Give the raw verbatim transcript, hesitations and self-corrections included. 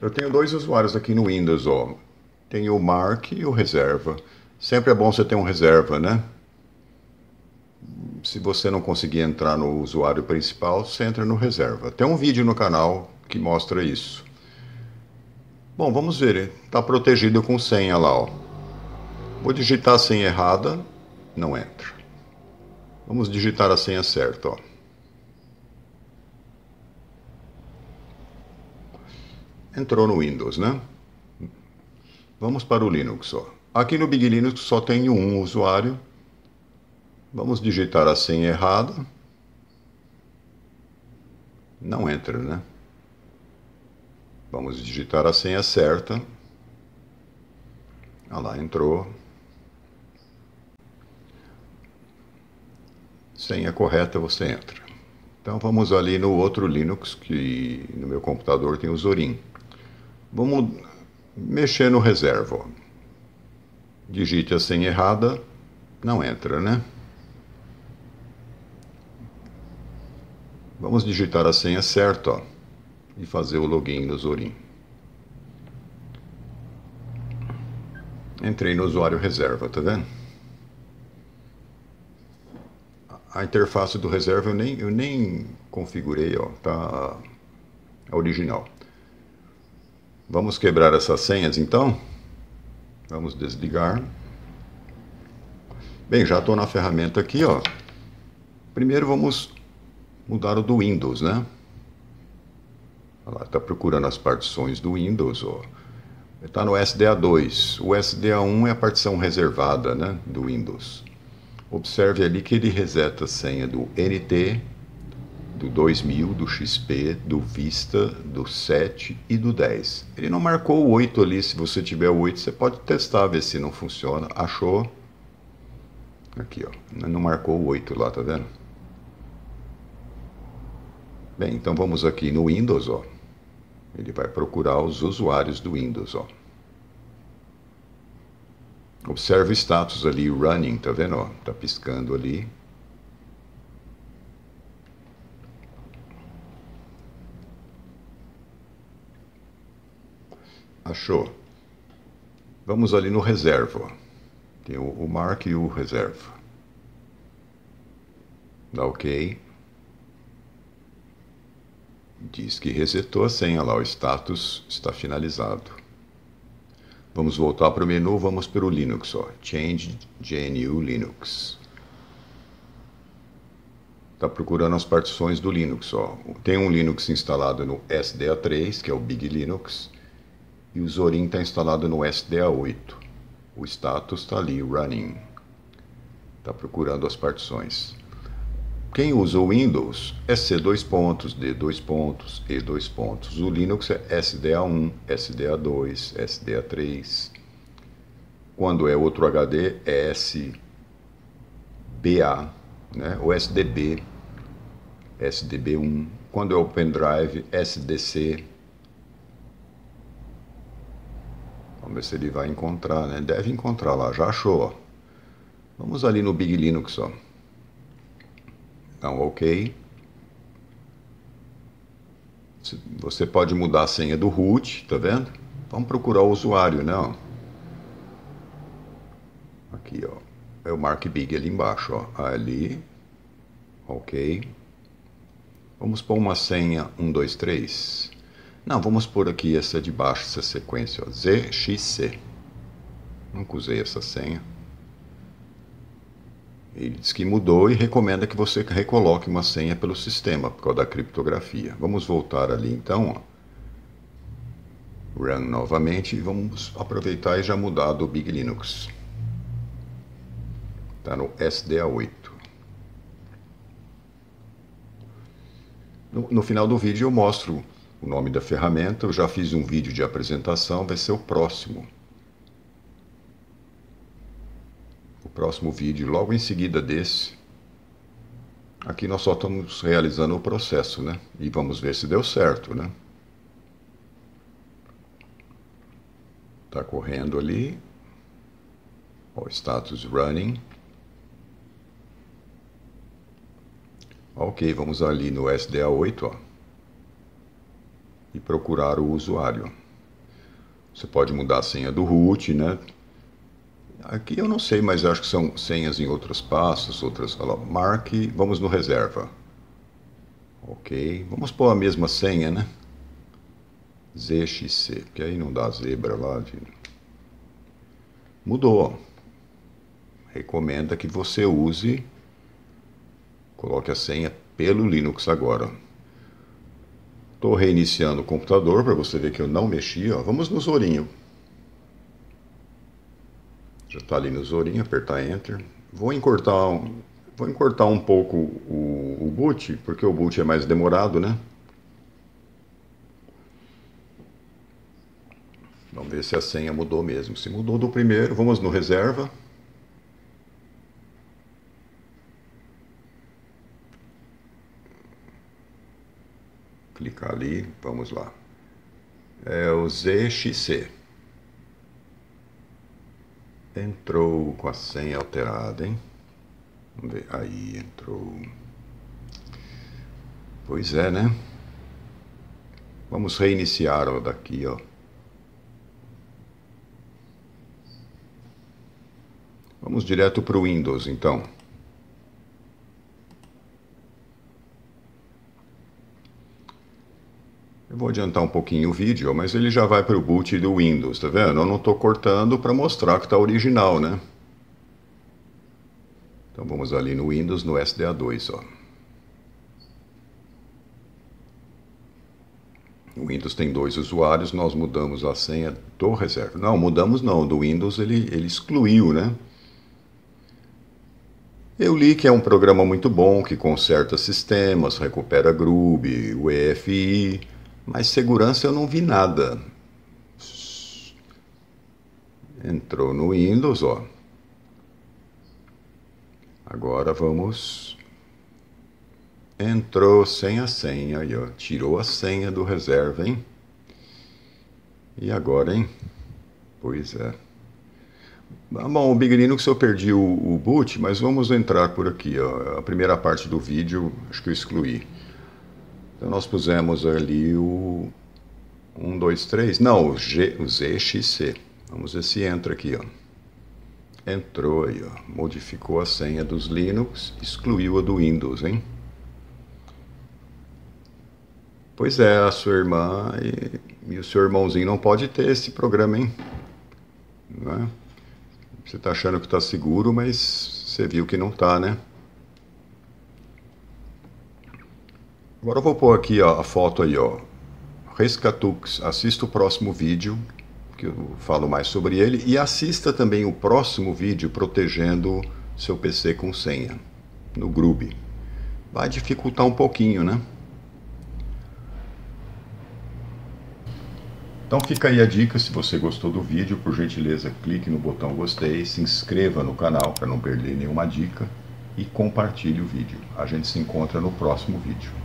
Eu tenho dois usuários aqui no Windows, ó. Tem o Mark e o Reserva. Sempre é bom você ter um reserva, né? Se você não conseguir entrar no usuário principal, você entra no reserva. Tem um vídeo no canal que mostra isso. Bom, vamos ver. Está protegido com senha lá, ó. Vou digitar a senha errada, não entra. Vamos digitar a senha certa, ó. Entrou no Windows, né? Vamos para o Linux, ó. Aqui no Big Linux só tem um usuário. Vamos digitar a senha errada. Não entra, né? Vamos digitar a senha certa. Ah lá, entrou. Senha correta, você entra. Então vamos ali no outro Linux, que no meu computador tem o Zorin. Vamos mexer no reserva, ó. Digite a senha errada, não entra, né? Vamos digitar a senha certa, ó, e fazer o login no Zorin. Entrei no usuário reserva, tá vendo? A interface do reserva eu nem, eu nem configurei, ó, tá original. Vamos quebrar essas senhas então? Vamos desligar. Bem, já estou na ferramenta aqui, ó. Primeiro vamos mudar o do Windows, né? Olha lá, está procurando as partições do Windows, ó. Está no S D A dois. O S D A um é a partição reservada, né, do Windows. Observe ali que ele reseta a senha do N T, do dois mil, do X P, do Vista, do sete e do dez. Ele não marcou o oito ali. Se você tiver o oito, você pode testar, ver se não funciona. Achou? Aqui, ó. Não marcou o oito lá, tá vendo? Bem, então vamos aqui no Windows, ó. Ele vai procurar os usuários do Windows, ó. Observe o status ali, running, tá vendo, ó? Tá piscando ali. Achou? Vamos ali no reserva, ó. Tem o, o Mark e o reserva. Dá OK. Diz que resetou a senha lá, o status está finalizado. Vamos voltar para o menu, vamos para o Linux, ó. Change G N U Linux. Está procurando as partições do Linux, ó. Tem um Linux instalado no S D A três, que é o Big Linux, e o Zorin está instalado no S D A oito. O status está ali, running. Está procurando as partições. Quem usa o Windows é C dois pontos, D dois pontos, E dois pontos. O Linux é S D A um, S D A dois, S D A três. Quando é outro H D é S B A, né? O S D B, S D B um. Quando é o pendrive, S D C. Vamos ver se ele vai encontrar, né? Deve encontrar lá, já achou, ó. Vamos ali no Big Linux, ó. Então, OK. Você pode mudar a senha do root, tá vendo? Vamos procurar o usuário, né? Aqui, ó. É o Mark Big ali embaixo, ó. Ali. OK. Vamos pôr uma senha um, dois, três. Não, vamos pôr aqui essa de baixo, essa sequência, ó. Z X C. Nunca usei essa senha. Ele diz que mudou e recomenda que você recoloque uma senha pelo sistema, por causa da criptografia. Vamos voltar ali então, ó. Run novamente e vamos aproveitar e já mudar do Big Linux. Está no S D A oito. No, no final do vídeo eu mostro o nome da ferramenta. Eu já fiz um vídeo de apresentação, vai ser o próximo. O próximo vídeo, logo em seguida desse. Aqui nós só estamos realizando o processo, né? E vamos ver se deu certo, né? Tá correndo ali. Ó, status running. Ok, vamos ali no S D A oito, ó, e procurar o usuário. Você pode mudar a senha do root, né? Aqui eu não sei, mas acho que são senhas em outros passos, outras... Olha lá, marque, vamos no reserva. Ok, vamos pôr a mesma senha, né? Z X C, que aí não dá zebra lá. De... Mudou. Recomenda que você use, coloque a senha pelo Linux agora. Estou reiniciando o computador para você ver que eu não mexi. Ó. Vamos no Zorinho. Já está ali no Zorinho, apertar Enter. Vou encurtar um, vou encurtar um pouco o, o boot, porque o boot é mais demorado, né? Vamos ver se a senha mudou mesmo. Se mudou do primeiro, vamos no reserva. Clicar ali, vamos lá. É o Z X C. Entrou com a senha alterada, hein? Vamos ver. Aí, entrou. Pois é, né? Vamos reiniciar ó, daqui, ó. Vamos direto para o Windows, então. Eu vou adiantar um pouquinho o vídeo, mas ele já vai para o boot do Windows, tá vendo? Eu não estou cortando para mostrar que está original, né? Então vamos ali no Windows, no S D A dois, ó. O Windows tem dois usuários, nós mudamos a senha do reserva. Não, mudamos não, do Windows ele, ele excluiu, né? Eu li que é um programa muito bom, que conserta sistemas, recupera Groove, U E F I, mas segurança eu não vi nada. Entrou no Windows, ó. Agora vamos... Entrou sem a senha, aí, ó. Tirou a senha do reserva, hein? E agora, hein? Pois é. Bom, o Big Linux eu perdi o, o boot, mas vamos entrar por aqui, ó. A primeira parte do vídeo, acho que eu excluí. Então nós pusemos ali o um, dois, três, não, o, G, o Z X C. Vamos ver se entra aqui, ó. Entrou aí, ó. Modificou a senha dos Linux, excluiu a do Windows, hein? Pois é, a sua irmã e, e o seu irmãozinho não pode ter esse programa, hein? Não é? Você está achando que está seguro, mas você viu que não está, né? Agora eu vou pôr aqui ó, a foto aí, ó. Rescatux, assista o próximo vídeo, que eu falo mais sobre ele, e assista também o próximo vídeo protegendo seu P C com senha, no Groove. Vai dificultar um pouquinho, né? Então fica aí a dica, se você gostou do vídeo, por gentileza clique no botão gostei, se inscreva no canal para não perder nenhuma dica e compartilhe o vídeo. A gente se encontra no próximo vídeo.